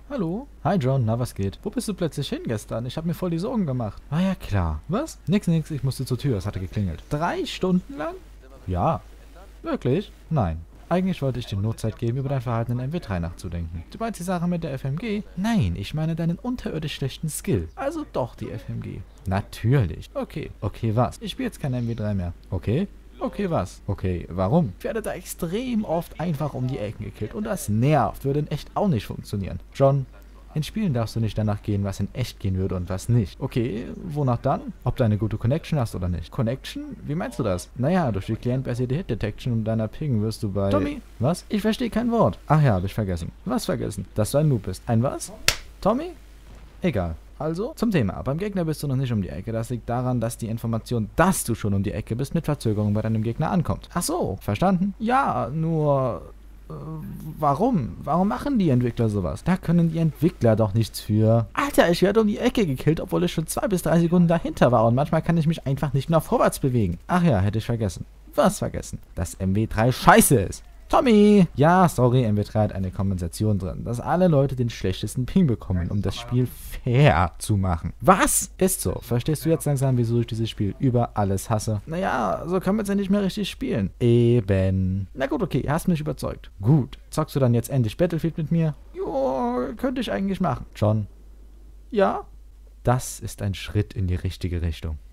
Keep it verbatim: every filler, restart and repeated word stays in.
Hallo? Hi John, na was geht? Wo bist du plötzlich hin gestern? Ich habe mir voll die Sorgen gemacht. Ah ja, klar. Was? Nix, nix, ich musste zur Tür, es hatte geklingelt. Drei Stunden lang? Ja. Wirklich? Nein. Eigentlich wollte ich dir Notzeit geben, über dein Verhalten in M W drei nachzudenken. Du meinst die Sache mit der F M G? Nein, ich meine deinen unterirdisch schlechten Skill. Also doch die F M G. Natürlich. Okay. Okay, was? Ich spiele jetzt kein M W drei mehr. Okay? Okay, was? Okay, warum? Ich werde da extrem oft einfach um die Ecken gekillt und das nervt, würde in echt auch nicht funktionieren. John, in Spielen darfst du nicht danach gehen, was in echt gehen würde und was nicht. Okay, wonach dann? Ob du eine gute Connection hast oder nicht. Connection? Wie meinst du das? Naja, durch die client-basierte Hit Detection und deiner Ping wirst du bei... Tommy? Was? Ich verstehe kein Wort. Ach ja, hab ich vergessen. Was vergessen? Dass du ein Noob bist. Ein was? Tommy? Egal. Also, zum Thema. Beim Gegner bist du noch nicht um die Ecke. Das liegt daran, dass die Information, dass du schon um die Ecke bist, mit Verzögerung bei deinem Gegner ankommt. Ach so, verstanden? Ja, nur... Äh, warum? Warum machen die Entwickler sowas? Da können die Entwickler doch nichts für. Alter, ich werde um die Ecke gekillt, obwohl ich schon zwei bis drei Sekunden dahinter war und manchmal kann ich mich einfach nicht mehr vorwärts bewegen. Ach ja, hätte ich vergessen. Was vergessen? Dass M W drei scheiße ist. Tommy! Ja, sorry, M W drei hat eine Kompensation drin, dass alle Leute den schlechtesten Ping bekommen, um das Spiel fair zu machen. Was? Ist so. Verstehst du jetzt langsam, wieso ich dieses Spiel über alles hasse? Naja, so kann man es ja nicht mehr richtig spielen. Eben. Na gut, okay, hast mich überzeugt. Gut. Zockst du dann jetzt endlich Battlefield mit mir? Jo, könnte ich eigentlich machen. John? Ja? Das ist ein Schritt in die richtige Richtung.